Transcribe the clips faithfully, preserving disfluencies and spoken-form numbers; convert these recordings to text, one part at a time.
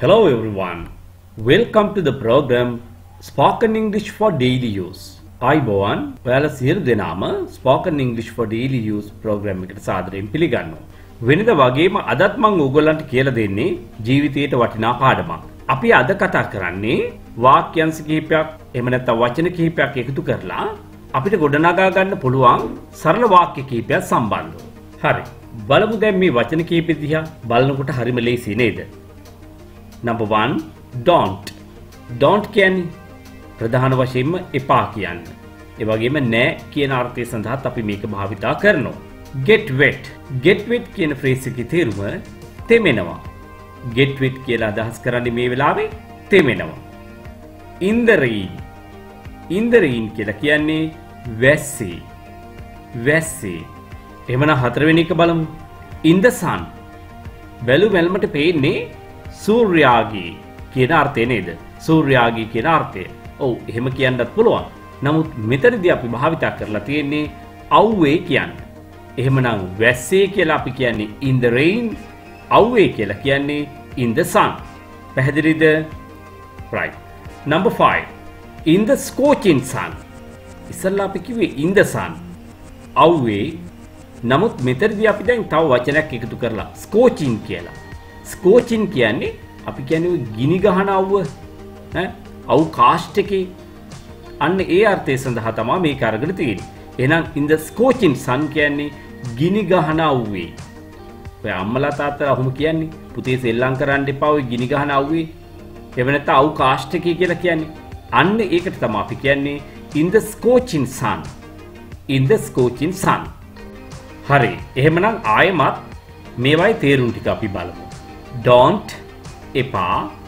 Hello everyone. Welcome to the program Spoken English for Daily Use. අයිබෝවන් ඔයාලා සියලු දෙනාම Spoken English for Daily Use program එකට සාදරයෙන් පිළිගන්නවා. වෙනද වගේම අදත් මම ඕගොල්ලන්ට කියලා දෙන්නේ ජීවිතයට වටිනා පාඩමක්. අපි අද කතා කරන්නේ වාක්‍යංශ කිහිපයක් එහෙම නැත්නම් වචන කිහිපයක් එකතු කරලා අපිට ගොඩනගා ගන්න පුළුවන් සරල වාක්‍ය කිහිපයක් සම්බන්ධව. හරි. බලමු දැන් මේ වචන කිහිපෙ දිහා බලනකොට හරිම ලේසි නේද? Number one, don't. Don't කියන්නේ ප්‍රධාන වශයෙන්ම එපා කියන්නේ. ඒ වගේම නෑ කියන අර්ථය සඳහාත් අපි මේක භාවිතා කරනවා. Get wet. Get wet කියන ෆ්‍රේස් එකේ තේරුම තෙමෙනවා. Get wet කියලා අදහස් කරන්නේ මේ වෙලාවේ තෙමෙනවා. In the rain. In the rain කියලා කියන්නේ වැස්සේ. වැස්සේ. එහෙමනම් හතරවෙනි එක බලමු. In the sun. බැලු බැලමට පේන්නේ සූර්යාගේ කියන අර්ථය නේද? සූර්යාගේ කියන අර්ථය. ඔව් එහෙම කියන්නත් පුළුවන්. නමුත් මෙතනදී අපි භාවිතා කරලා තියෙන්නේ අවුවේ කියන්නේ. එහෙමනම් වැස්සේ කියලා අපි කියන්නේ in the rain, අවුවේ කියලා කියන්නේ in the sun. පැහැදිලිද? right. Number five. In the scorching sun. ඉස්සල්ලා අපි කිව්වේ in the sun. අවුවේ. නමුත් මෙතනදී අපි දැන් තව වචනයක් එකතු කරලා scorching කියලා. Scorching කියන්නේ අපි කියන්නේ ගිනි ගහන අවුව ඈ අවු කාස්ට් එකේ අන්න ඒ අර්ථය සඳහා තමයි මේක අරගෙන තියෙන්නේ. එහෙනම් in the scorching sun කියන්නේ ගිනි ගහන අවුවේ. ඔය අම්මලා තාත්තලා අහුම කියන්නේ පුතේ සෙල්ලම් කරන්න එපා ඔය ගිනි ගහන අවුවේ. එහෙම නැත්නම් අවු කාස්ට් එකේ කියලා කියන්නේ. අන්න ඒකට තමයි අපි කියන්නේ in the scorching sun. in the scorching sun. හරි. එහෙමනම් ආයෙමත් මේවයි තේරුම් ටික අපි බලමු. Don't එපා.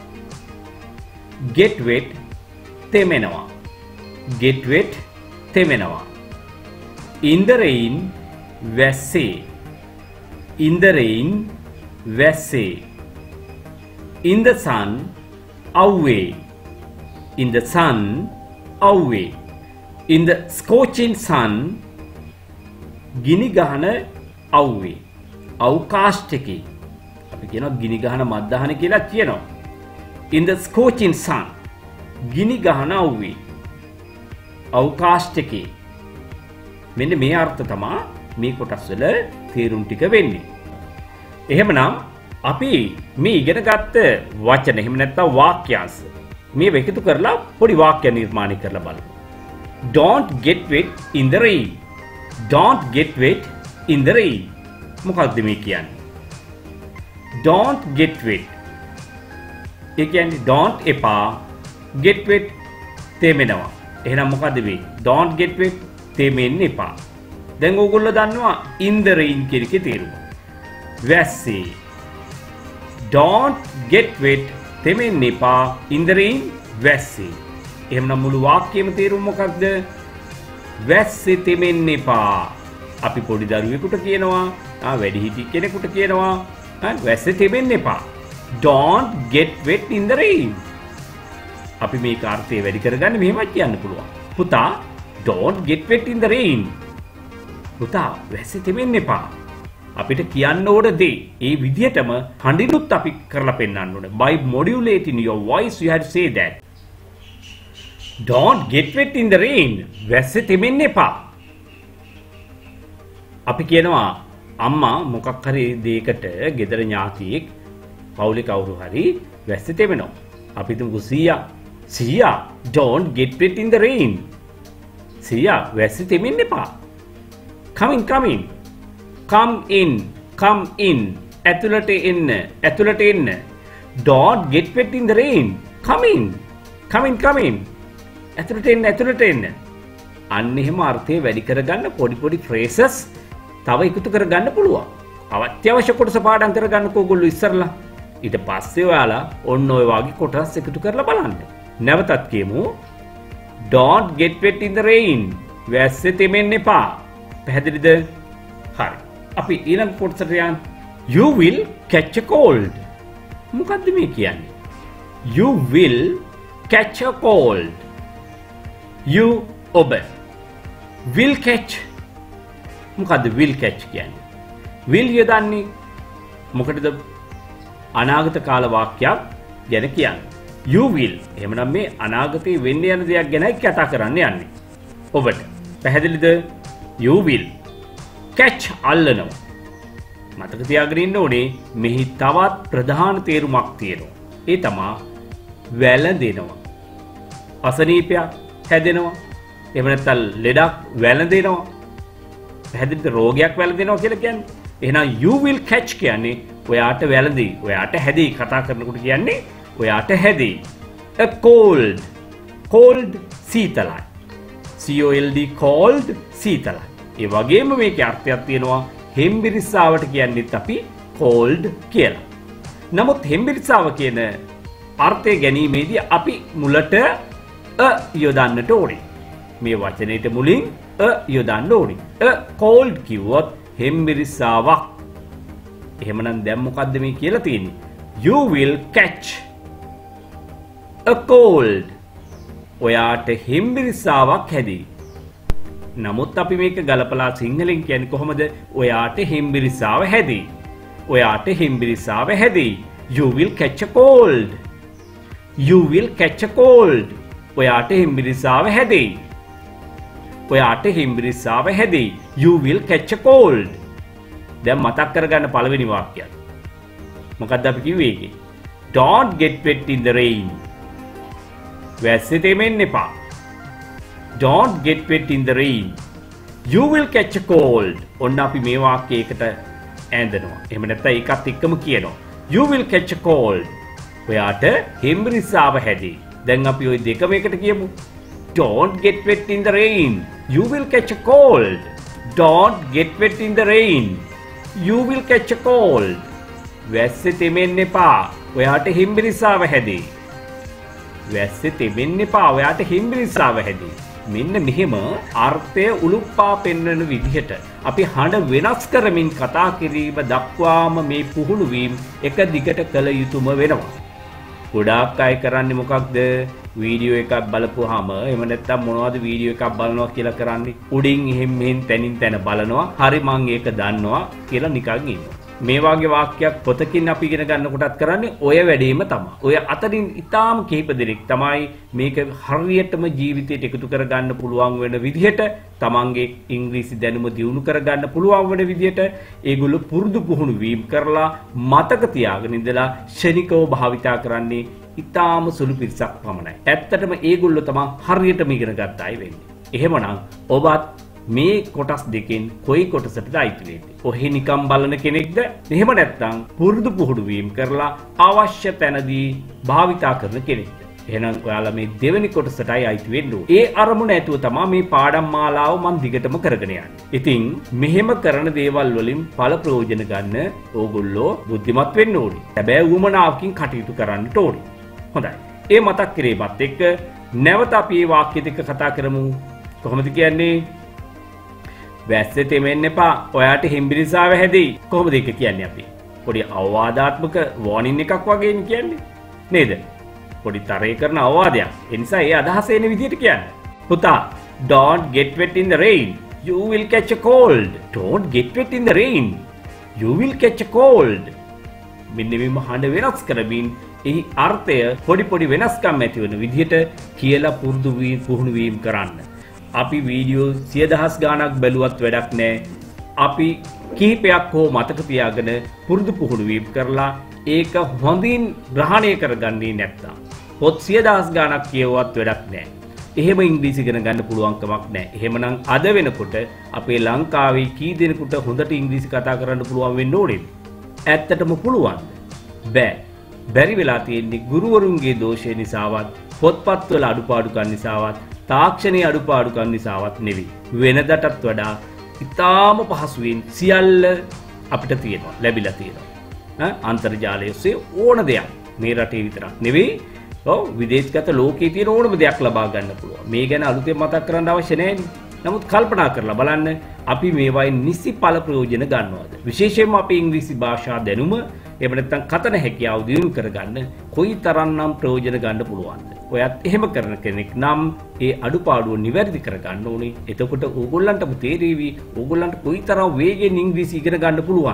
Get wet තෙමෙනවා. Get wet තෙමෙනවා. In the rain වැස්සේ. In the rain වැස්සේ. In the sun අවුවේ. In the sun අවුවේ. In the scorching sun ගිනි ගහන අවුවේ. අවු කාස්ට් එකේ අපි කියනවා ගිනි ගහන මත්දහන කියලා කියනවා. In the scorching sun ගිනි ගහන අවුවේ. අවු කාස්ට් එකේ. මෙන්න මේ අර්ථ තමයි මේ කොටස් වල තේරුම් ටික වෙන්නේ. එහෙමනම් අපි මේ ඉගෙන ගත්ත වචන එහෙම නැත්නම් වාක්‍යාංශ මේ එකතු කරලා පොඩි වාක්‍ය නිර්මාණය කරලා බලමු. Don't get wet in the rain. Don't get wet in the rain. මොකක්ද මේ කියන්නේ? Don't get wet. ඒ කියන්නේ don't එපා. Get wet තෙමෙනවා. එහෙනම් මොකද්ද මේ? Don't get wet තෙමෙන්න එපා. දැන් ඕගොල්ලෝ දන්නවා in the rain කියන එකේ තේරුම. වැස්සේ. Don't get wet තෙමෙන්න එපා in the rain වැස්සේ. එහෙනම් මුළු වාක්‍යෙම තේරුම මොකක්ද? වැස්සේ තෙමෙන්න එපා. අපි පොඩි දරුවෙකුට කියනවා, ආ වැඩිහිටි කෙනෙකුට කියනවා, ආ වැස්සේ තෙමෙන්න එපා. Don't get wet in the rain. අපි මේක අර්ථය වැඩි කරගන්න මෙහෙමත් කියන්න පුළුවන්. පුතා don't get wet in the rain. පුතා වැස්සේ තෙමෙන්න එපා. අපිට කියන්න ඕන දේ ඒ විදිහටම හඬිනුත් අපි කරලා පෙන්නන්න ඕනේ. By modulating your voice you have to say that. Don't get wet in the rain. වැස්සේ තෙමෙන්න එපා. අපි කියනවා අම්මා මොකක් හරි දෙයකට ගෙදර ඥාතියෙක් පවුලේ කවුරු හරි වැස්සේ තෙමෙනවා. අපි තුමු සීයා සීයා don't get wet in the rain. සීයා වැස්සේ තෙමෙන්න එපා. come in come in come in come in ඇතුළට එන්න ඇතුළට එන්න. don't get wet in the rain. come in come in come in ඇතුළට එන්න ඇතුළට එන්න. අන්න එහෙම අර්ථය වැඩි කරගන්න පොඩි පොඩි phrases තව එකතු කරගන්න පුළුවන්. අවශ්‍ය කොටස පාඩම් කරගන්නකෝ ඔයගොල්ලෝ ඉස්සරලා. ඊට පස්සේ ඔයාලා ඔන්න ඔය වගේ කොටස් එකතු කරලා බලන්න. නැවතත් කියමු. Don't get wet in the rain. වැස්සේ තෙමෙන්න එපා. පැහැදිලිද? හරි. අපි ඊළඟ කොටසට යන්න. You will catch a cold. මොකද්ද මේ කියන්නේ? You will catch a cold. You ඔබ will catch මොකද්ද will catch කියන්නේ? will යොදන්නේ මොකටද? අනාගත කාල වාක්‍යයක් ගැන කියන්නේ. You will. එහෙමනම් මේ අනාගතයේ වෙන්න යන දෙයක් ගැනයි කතා කරන්න යන්නේ. ඔබට පැහැදිලිද? You will catch අල්ලනවා. මතක තියාගෙන ඉන්න ඕනේ මෙහි තවත් ප්‍රධාන තේරුමක් තියෙනවා. ඒ තමයි වැළඳෙනවා. අසනීපයක් හැදෙනවා. එහෙම නැත්නම් ලෙඩක් වැළඳෙනවා. පැහැදිලිද? රෝගයක් වැළඳෙනවා කියලා කියන්නේ. එහෙනම් you will catch කියන්නේ ඔයාට වැළඳී, ඔයාට හැදී කතා කරනකොට කියන්නේ ඔයාට හැදී. a cold. cold සීතලයි. C O L D cold සීතලයි. ඒ වගේම මේකේ අර්ථයක් තියෙනවා හෙම්බිරිස්සාවට කියන්නේත් අපි cold කියලා. නමුත් හෙම්බිරිස්සාව කියන අර්ථය ගැනීමේදී අපි මුලට a යොදන්නට ඕනේ. මේ වචනේට මුලින් a යොදන්න ඕනේ. a cold කිව්වොත් හෙම්බිරිස්සාවක්. එහෙමනම් දැන් මොකද්ද මේ කියලා තියෙන්නේ? You will catch a cold. ඔයාට හෙම්බිරිස්සාවක් හැදී. නමුත් අපි මේක ගලපලා සිංහලෙන් කියන්නේ කොහොමද? ඔයාට හෙම්බිරිස්සාව හැදී. ඔයාට හෙම්බිරිස්සාව හැදී. You will catch a cold. You will catch a cold. ඔයාට හෙම්බිරිස්සාව හැදී. ඔයාට හෙම්බිරිස්සාව හැදී. You will catch a cold. දැන් මතක් කරගන්න පළවෙනි වාක්‍යය. මොකක්ද අපි කිව්වේ ඒකේ? Don't get wet in the rain. වැස්සේ තෙමෙන්න එපා. Don't get wet in the rain. You will catch a cold. ඔන්න අපි මේ වාක්‍යයකට ඈඳනවා. එහෙම නැත්නම් ඒකත් එක්කම කියනවා. You will catch a cold. ඔයාට හෙම්බිරිස්සාව හැදී. දැන් අපි ওই දෙකම එකට කියමු. Don't get wet in the rain. You will catch a cold. Don't get wet in the rain. You will catch a cold. වැස්සේ තෙමෙන්න එපා. ඔයාට හෙම්බිරිස්සාව හැදී. වැස්සේ තෙමෙන්න එපා. ඔයාට හෙම්බිරිස්සාව හැදී. මෙන්න මෙහෙම අර්ථය උලුප්පා පෙන්වන විදිහට අපි හඬ වෙනස් කරමින් කතා කිරීම දක්වාම මේ පුහුණු වීම එක දිගට කළ යුතුම වෙනවා. ගොඩාක් අය කරන්නේ මොකක්ද? වීඩියෝ එකක් බලපුවාම එහෙම නැත්නම් මොනවද වීඩියෝ එකක් බලනවා කියලා කරන්නේ? උඩින් එහෙම මෙහෙන් තැනින් තැන බලනවා. හරි මං ඒක දන්නවා කියලා නිකන් ඉන්නවා. මේ වගේ වාක්‍යයක් පොතකින් අපි ඉගෙන ගන්නකොටත් කරන්නේ ඔය වැඩේම තමයි. ඔය අතරින් ඊටාම කිහිප දෙනෙක් තමයි මේක හරියටම ජීවිතයට එකතු කරගන්න පුළුවන් වෙන විදිහට තමන්ගේ ඉංග්‍රීසි දැනුම දියුණු කරගන්න පුළුවන් වෙන විදිහට ඒගොල්ලෝ පුරුදු පුහුණු වීම කරලා මතක තියාගෙන ඉඳලා ශනිකව භාවිතා කරන්නේ ඊටාම සුළු පිරිසක් පමණයි. ඇත්තටම ඒගොල්ලෝ තමයි හරියටම ඉගෙන ගත්ත අය වෙන්නේ. එහෙමනම් ඔබත් මේ කොටස් දෙකෙන් කොයි කොටසටද අයිති වෙන්නේ? ඔහි නිකම් බලන කෙනෙක්ද? එහෙම නැත්නම් පුරුදු පුහුණු වීම කරලා අවශ්‍ය තැනදී භාවිතා කරන කෙනෙක්ද? එහෙනම් ඔයාලා මේ දෙවෙනි කොටසටයි අයිති වෙන්න ඕනේ. ඒ අරමුණ ඇතුව තමයි මේ පාඩම් මාලාව මම දිගටම කරගෙන යන්නේ. ඉතින් මෙහෙම කරන දේවල් වලින් ඵල ප්‍රයෝජන ගන්න ඕගොල්ලෝ බුද්ධිමත් වෙන්න ඕනේ. හැබැයි උමනාවකින් කටයුතු කරන්නට ඕනේ. හොඳයි. ඒ මතක් කිරීමත් එක්ක නැවත අපි මේ වාක්‍ය දෙක කතා කරමු. කොහොමද කියන්නේ? වැස්සේ තෙමෙන්න එපා. ඔයාට හෙම්බිරිස්සාව හැදෙයි. කොහොමද ඒක කියන්නේ අපි? පොඩි අවවාදාත්මක වෝනින් එකක් වගේ කියන්නේ. නේද? පොඩි තරේ කරන අවවාදයක්. ඒ නිසා ඒ අදහස එන විදිහට කියන්නේ. පුතා, don't get wet in the rain. You will catch a cold. Don't get wet in the rain. You will catch a cold. මෙන්න මේ මහඬ වෙනස් කරමින් එහි අර්ථය පොඩි පොඩි වෙනස්කම් ඇති වෙන විදිහට කියලා පුරුදු වී පුහුණු වීම කරන්න. අපි වීඩියෝ සිය දහස් ගාණක් බැලුවත් වැඩක් නැහැ. අපි කිහිපයක් හෝ මතක තියාගෙන පුරුදු පුහුණු වීම කරලා ඒක හොඳින් ග්‍රහණය කරගන්නේ නැත්තම් පොත් සිය දහස් ගාණක් කියවුවත් වැඩක් නැහැ. එහෙම ඉංග්‍රීසි ඉගෙන ගන්න පුළුවන් කමක් නැහැ. එහෙමනම් අද වෙනකොට අපේ ලංකාවේ කී දෙනෙකුට හොඳට ඉංග්‍රීසි කතා කරන්න පුළුවන් වෙන්න ඕනේ? ඇත්තටම පුළුවන්. බෑ. බැරි වෙලා තියෙන්නේ ගුරුවරුන්ගේ දෝෂය නිසාවත්, පොත්පත්වල අඩුපාඩුකම් නිසාවත්, තාක්ෂණයේ අඩුපාඩුකම් නිසාවත් නෙවෙයි. වෙනදටත් වඩා ඉතාම පහසුවෙන් සියල්ල අපිට තියෙනවා, ලැබිලා තියෙනවා. ඈ අන්තර්ජාලය ඔස්සේ ඕන දෙයක් මේ රටේ විතරක් නෙවෙයි, ඔව් විදේශගත ලෝකයේ තියෙන ඕනම දෙයක් ලබා ගන්න පුළුවන්. මේ ගැන අලුතෙන් මතක් කරන්න අවශ්‍ය නැහැ. නමුත් කල්පනා කරලා බලන්න අපි මේවායින් නිසි ඵල ප්‍රයෝජන ගන්නවද? විශේෂයෙන්ම අපේ ඉංග්‍රීසි භාෂා දැනුම එහෙම නැත්නම් කතන හැකියාව දියුණු කරගන්න කොයිතරම්නම් ප්‍රයෝජන ගන්න පුළුවන්ද? ඔයත් එහෙම කරන කෙනෙක් නම් ඒ අඩුපාඩුව නිවැරදි කරගන්න ඕනේ. එතකොට ඕගොල්ලන්ටම තේරෙවි ඕගොල්ලන්ට කොයිතරම් වේගෙන් ඉංග්‍රීසි ඉගෙන ගන්න පුළුවන්ද?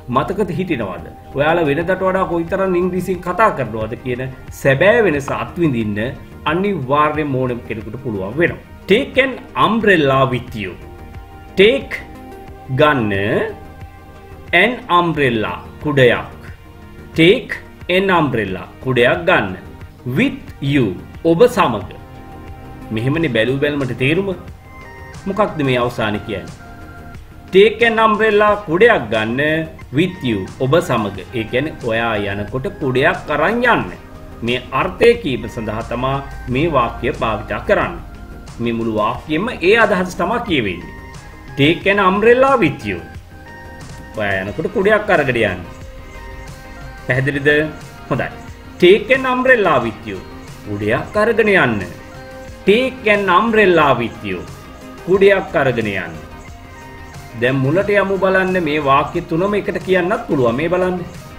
මතකද හිටිනවද? ඔයාලා වෙනදට වඩා කොයිතරම් ඉංග්‍රීසියෙන් කතා කරනවද කියන සැබෑ වෙනස අත්විඳින්න අනිවාර්යයෙන්ම ඕනම කෙනෙකුට පුළුවන් වෙනවා. Take an umbrella with you. Take ගන්න an umbrella කුඩයක්. Take an umbrella කුඩයක් ගන්න. With you ඔබ සමග. මෙහෙමනේ බැලු බැලමට තේරුම. මොකක්ද මේ අවසානයේ කියන්නේ? Take an umbrella කුඩයක් ගන්න with you ඔබ සමග. ඒ කියන්නේ ඔයා යනකොට කුඩයක් අරන් යන්න. මේ අර්ථය කීප සඳහා තමයි මේ වාක්‍ය භාවිත කරන්නේ. මේ මුළු වාක්‍යෙම ඒ අදහස තමයි කියවෙන්නේ. Take an umbrella with you. ඔයා යනකොට කුඩයක් අරගෙන යන්න. පැහැදිලිද? හොඳයි. Take an umbrella with you. කුඩයක් අරගෙන යන්න. Take an umbrella with you. කුඩයක් අරගෙන යන්න. දැන් මුලට යමු බලන්න මේ වාක්‍ය තුනම එකට කියන්නත් පුළුවන්. මේ බලන්න.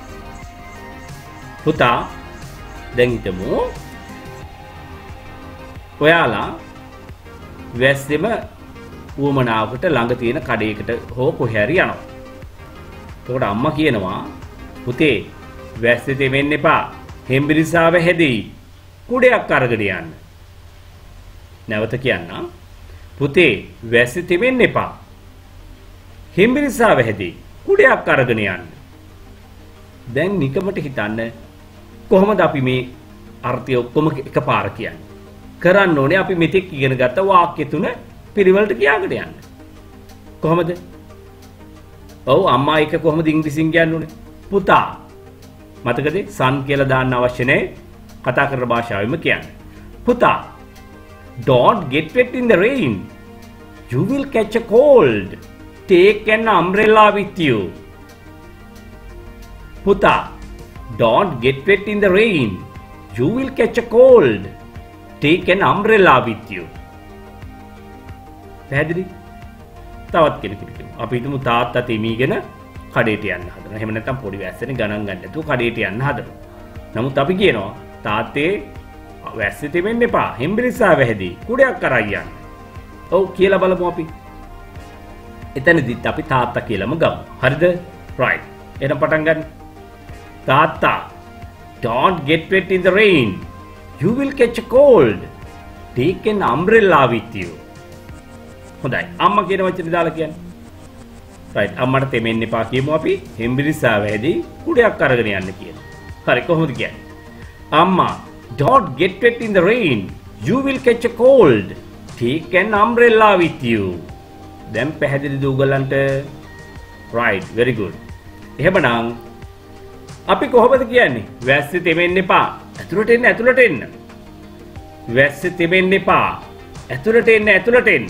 පුතා දැන් හිතමු ඔයාලා වැස්සෙම උවමනාවකට ළඟ තියෙන කඩේකට හෝ කොහේ හරි යනවා. එතකොට අම්මා කියනවා පුතේ වැස්සේ තෙමෙන්න එපා. හෙම්බිරිසාව හැදෙයි. කුඩයක් අරගෙන යන්න. නැවත කියන්නම්. පුතේ වැස්සේ තෙමෙන්න එපා. හෙම්බිරිසාව හැදෙයි. කුඩයක් අරගෙන යන්න. දැන් නිකමට හිතන්න කොහොමද අපි මේ අර්ථය ඔක්කොම එකපාර කියන්නේ? කරන්න ඕනේ අපි මෙතෙක් ඉගෙන ගත්ත වාක්‍ය තුන පිළිවෙලට කියාගෙන යන්න. කොහොමද? ඔව් අම්මා එක කොහොමද ඉංග්‍රීසියෙන් කියන්න ඕනේ? පුතා. මතකද? son කියලා දාන්න අවශ්‍ය නැහැ. කතා කරන භාෂාවෙම කියන්න. පුතා. Don't get wet in the rain. You will catch a cold. Take an umbrella with you. Puta, don't get wet in the rain. You will catch a cold. Take an umbrella with you. පැහැදිලි? තවත් කෙනෙකුට කියමු. අපි හිතමු තාත්තා තෙමීගෙන කඩේට යන්න හදනවා. එහෙම නැත්නම් පොඩි වැස්සෙන් ගණන් ගන්න නැතුව කඩේට යන්න හදනවා. නමුත් අපි කියනවා තාත්තේ වැස්සේ තෙමෙන්න එපා. හෙම්බිරිසාව හැදී. කුඩයක් අරන් යන්න. ඔව් කියලා බලමු අපි. එතනදිත් අපි තාත්තා කියලාම ගමු. හරිද? right. එහෙනම් පටන් ගන්න. තාත්තා don't get wet in the rain. You will catch a cold. Take an umbrella with you. හොඳයි. අම්මා කියන වචනේ දාලා කියන්න. right. අම්මට තෙමෙන්න එපා කියමු අපි. හෙම්බිරිසාව හැදී කුඩයක් අරගෙන යන්න කියනවා. හරි කොහොමද කියන්නේ? අම්මා don't get wet in the rain. You will catch a cold. Take an umbrella with you. දැන් පැහැදිලිද උගලන්ට? right very good. එහෙමනම් අපි කොහොමද කියන්නේ? වැස්සේ තෙමෙන්න එපා. ඇතුළට එන්න ඇතුළට එන්න. වැස්සේ තෙමෙන්න එපා. ඇතුළට එන්න ඇතුළට එන්න.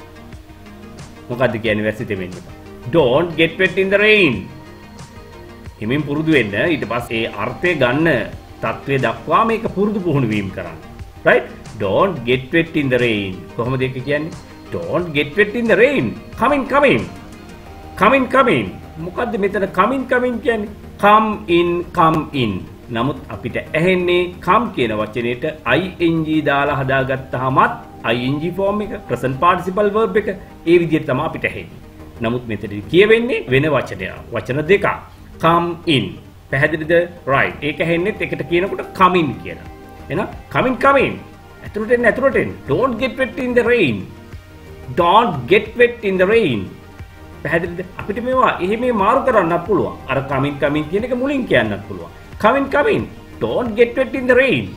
මොකද්ද කියන්නේ වැස්සේ තෙමෙන්න එපා? Don't get wet in the rain. හිමින් පුරුදු වෙන්න. ඊට පස්සේ ඒ අර්ථය ගන්න තත්ත්වයේ දක්වා මේක පුරුදු පුහුණු වීම කරන්න. right? Don't get wet in the rain. කොහොමද ඒක කියන්නේ? Don't get wet in the rain. Come in, come in. Come in, come in. මොකද්ද මෙතන come in, come in කියන්නේ? Come in, come in. නමුත් අපිට ඇහෙන්නේ come කියන වචනේට ing දාලා හදාගත්තාමත් ing form එක present participle verb එක ඒ විදිහට තමයි අපිට ඇහෙන්නේ. නමුත් මෙතනදී කියවෙන්නේ වෙන වචනයක්. වචන දෙකක්. Come in. පැහැදිලිද? right. ඒක ඇහෙන්නේත් එකට කියනකොට come in කියලා. එහෙනම් come in, come in. ඇතුළට එන්න ඇතුළට එන්න. Don't get wet in the rain. Don't get wet in the rain. පැහැදිලිද? අපිට මේවා එහෙම මාරු කරන්නත් පුළුවන්. අර come in, come in කියන එක මුලින් කියන්නත් පුළුවන්. Come in, come in. Don't get wet in the rain.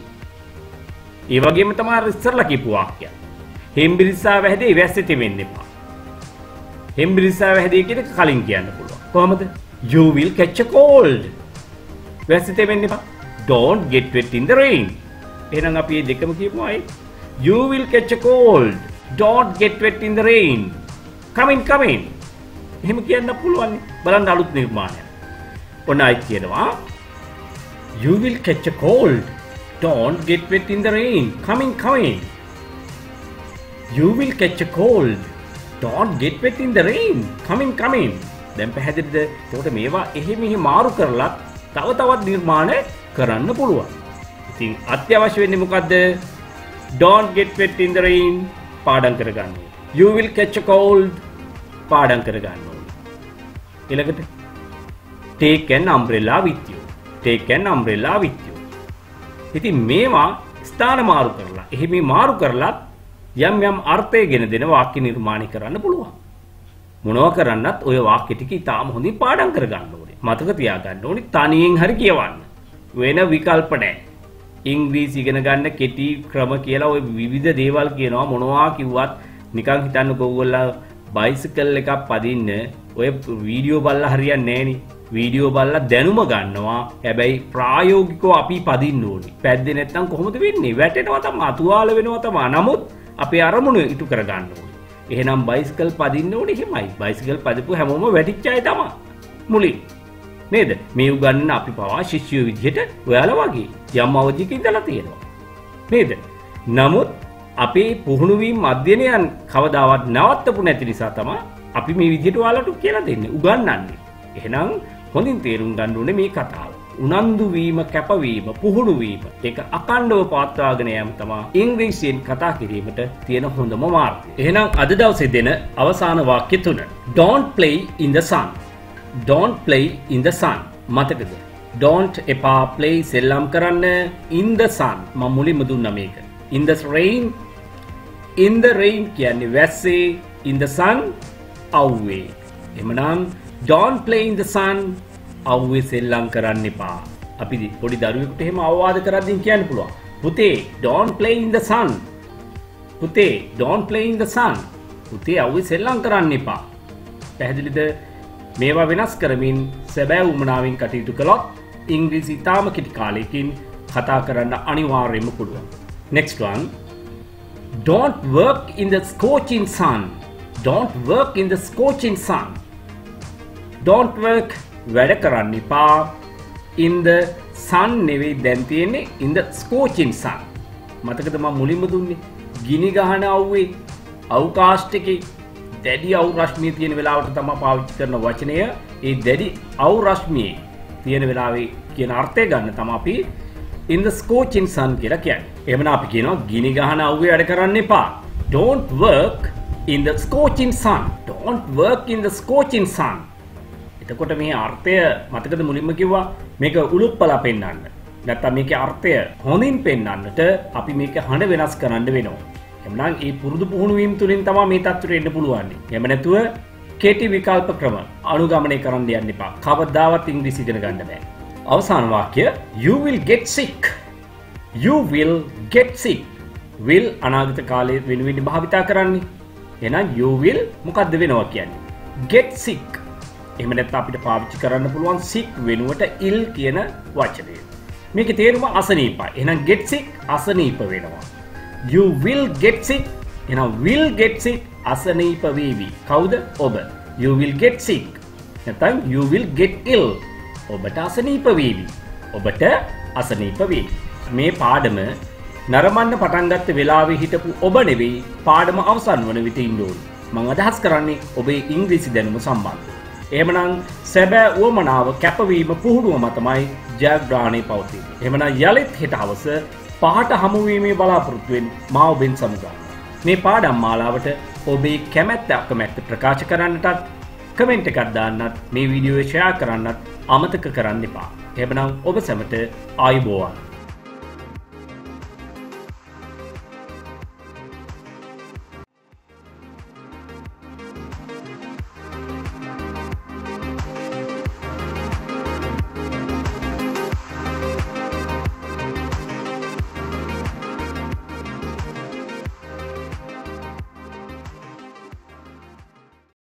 ඒ වගේම තමයි අර ඉස්සරලා කියපු වාක්‍යය. හෙම්බිරිසාව හැදේ වැස්සේ තෙමෙන්න එපා. හෙම්බිරිසාව හැදේ කියන එක කලින් කියන්න පුළුවන්. කොහමද? You will catch a cold. වැස්සේ තෙමෙන්න එපා. Don't get wet in the rain. එහෙනම් අපි මේ දෙකම කියමු අය. You will catch a cold. Don't get wet in the rain. Come in, come in. එහෙම කියන්න පුළුවන්. බලන්න අලුත් නිර්මාණයක්. ඔන්න ආයි කියනවා. You will catch a cold. Don't get wet in the rain. Come in, come in. You will catch a cold. Don't get wet in the rain. Come in, come in. දැන් පැහැදිලිද? ඒකට මේවා එහෙ මෙහෙ මාරු කරලා තව තවත් නිර්මාණ කරන්න පුළුවන්. ඉතින් අත්‍යවශ්‍ය වෙන්නේ මොකද්ද? Don't get wet in the rain. පාඩම් කරගන්න. You will catch a cold. පාඩම් කරගන්න ඕනේ. ඊළඟට take an umbrella with you. take an umbrella with you. ඉතින් මේවා ස්ථාන මාරු කරලා එහෙම මාරු කරලා යම් යම් අර්ථය ගෙන දෙන වාක්‍ය නිර්මාණය කරන්න පුළුවන්. මොනවා කරන්නත් ඔය වාක්‍ය ටික ඉතාම හොඳින් පාඩම් කරගන්න ඕනේ. මතක තියාගන්න ඕනේ තනියෙන් හරි කියවන්න. වෙන විකල්ප නැහැ. ඉංග්‍රීසි ඉගෙන ගන්න කෙටි ක්‍රම කියලා ඔය විවිධ දේවල් කියනවා මොනවා කිව්වත් නිකන් හිතන්නකෝ ඔයගොල්ලෝ බයිසිකල් එකක් පදින්න ඔය වීඩියෝ බලලා හරියන්නේ නැහෙනි. වීඩියෝ බලලා දැනුම ගන්නවා. හැබැයි ප්‍රායෝගිකව අපි පදින්න ඕනේ. පැද්දේ නැත්නම් කොහොමද වෙන්නේ? වැටෙනවා තමයි, අතුවාල වෙනවා තමයි. නමුත් අපේ අරමුණ ඉටු කර ගන්න ඕනේ. එහෙනම් බයිසිකල් පදින්න ඕනේ එහෙමයි. බයිසිකල් පදපු හැමෝම වැටිච්ච අය තමයි. මුලින් නේද? මේ උගන්නන අපි පවා ශිෂ්‍යයෝ විදිහට ඔයාලා වගේ යම් අවධියක ඉඳලා තියෙනවා. නේද? නමුත් අපේ පුහුණු වීම අධ්‍යයනයන් කවදාවත් නවත්තපු නැති නිසා තමයි අපි මේ විදිහට ඔයාලට කියලා දෙන්නේ, උගන්වන්නේ. එහෙනම් හොඳින් තේරුම් ගන්න ඕනේ මේ කතාව. උනන්දු වීම, කැපවීම, පුහුණු වීම, ඒක අකණ්ඩව පවත්වාගෙන යාම තමයි ඉංග්‍රීසියෙන් කතා කිරීමට තියෙන හොඳම මාර්ගය. එහෙනම් අද දවසේ දෙන අවසාන වාක්‍ය තුන. Don't play in the sun. Don't play in the sun. මතකද? Don't එපා play සෙල්ලම් කරන්න in the sun. මම මුලින්ම දුන්නා මේක. In the rain. In the rain කියන්නේ වැස්සේ, in the sun අවුවේ. එහෙමනම් don't play in the sun. අවුවේ සෙල්ලම් කරන්න එපා. අපි පොඩි දරුවෙකුට එහෙම අවවාද කරද්දී කියන්න පුළුවන්. පුතේ don't play in the sun. පුතේ don't play in the sun. පුතේ අවුවේ සෙල්ලම් කරන්න එපා. පැහැදිලිද? මේවා වෙනස් කරමින් සැබෑ උමනාවෙන් කටයුතු කළොත් ඉංග්‍රීසි තාම කෙටි කාලයකින් කතා කරන්න අනිවාර්යයෙන්ම පුළුවන්. Next one. Don't work in the scorching sun. Don't work in the scorching sun. Don't work වැඩ කරන්න එපා in the sun නෙවෙයි දැන් තියෙන්නේ in the scorching sun. මතකද මම මුලින්ම දුන්නේ ගිනි ගහන අවුවේ අවකාශ එකේ දැඩි අවු රශ්මිය තියෙන වෙලාවට තමයි පාවිච්චි කරන වචනය. ඒ දැඩි අවු රශ්මියේ තියෙන වෙලාවේ කියන අර්ථය ගන්න තමයි අපි in the scorching sun කියලා කියන්නේ. එහෙමනම් අපි කියනවා ගිනි ගහන අවුවේ වැඩ කරන්න එපා. Don't work in the scorching sun. Don't work in the scorching sun. එතකොට මේ අර්ථය මතකද මුලින්ම කිව්වා මේක උලුප්පලා පෙන්වන්න. නැත්තම් මේකේ අර්ථය හොඳින් පෙන්වන්නට අපි මේක හඬ වෙනස් කරන්න වෙනවා. එhmenan මේ පුරුදු පුහුණු වීම තුලින් තමයි මේ තත්ත්වයට එන්න පුළුවන්. එහෙම නැතුව කෙටි විකල්ප ක්‍රම අනුගමනය කරන්න යන්න එපා. කවදාවත් ඉංග්‍රීසි ඉගෙන ගන්න බෑ. අවසාන වාක්‍ය you will get sick. You will get sick. will අනාගත කාලයේ වෙනුවෙන් භාවිතා කරන්නේ. එහෙනම් you will මොකද්ද වෙනවා කියන්නේ? get sick. එහෙම නැත්නම් අපිට පාවිච්චි කරන්න පුළුවන් sick වෙනුවට ill කියන වචනය. මේකේ තේරුම අසනීපයි. එහෙනම් get sick අසනීප වෙනවා. You will get sick. එහෙනම් will get sick අසනීප වේවි. කවුද? ඔබ. You will get sick. නැත්නම් you will get ill. ඔබට අසනීප වේවි. ඔබට අසනීප වේවි. මේ පාඩම නරඹන්න පටන් ගත්ත වෙලාවේ හිටපු ඔබ නෙවෙයි පාඩම අවසන් වන විට ඉන්න ඕනේ. මම අදහස් කරන්නේ ඔබේ ඉංග්‍රීසි දැනුම සම්බන්ධව. එහෙමනම් සැබෑ උවමනාව කැපවීම පුහුණුවම තමයි ජයග්‍රහණය පවතින්නේ. එහෙමනම් යලිත් හෙට හවස පහට හමු වීමේ බලාපොරොත්තුවෙන් මා ඔබෙන් සමුගන්නවා. මේ පාඩම් මාලාවට ඔබේ කැමැත්ත අකමැත්ත ප්‍රකාශ කරන්නටත් කමෙන්ට් එකක් දාන්නත් මේ වීඩියෝ එක ෂෙයා කරන්නත් අමතක කරන්න එපා. එහෙමනම් ඔබ සැමට ආයුබෝවන්.